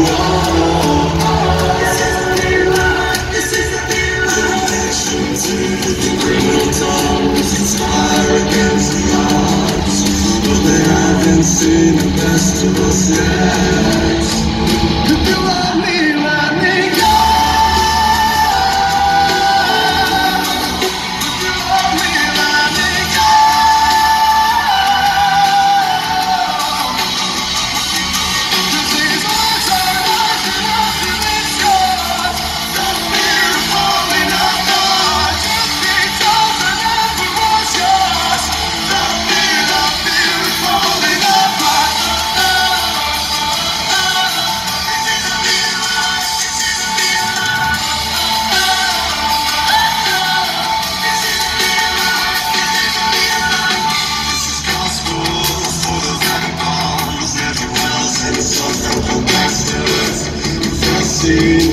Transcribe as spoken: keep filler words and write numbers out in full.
Seen the best of us yet. If you love me, let me go. If you love me, let me go. Cause these words are not enough to discuss. The fear of falling apart. Just because I never was yours. The fear, the fear of falling apart. See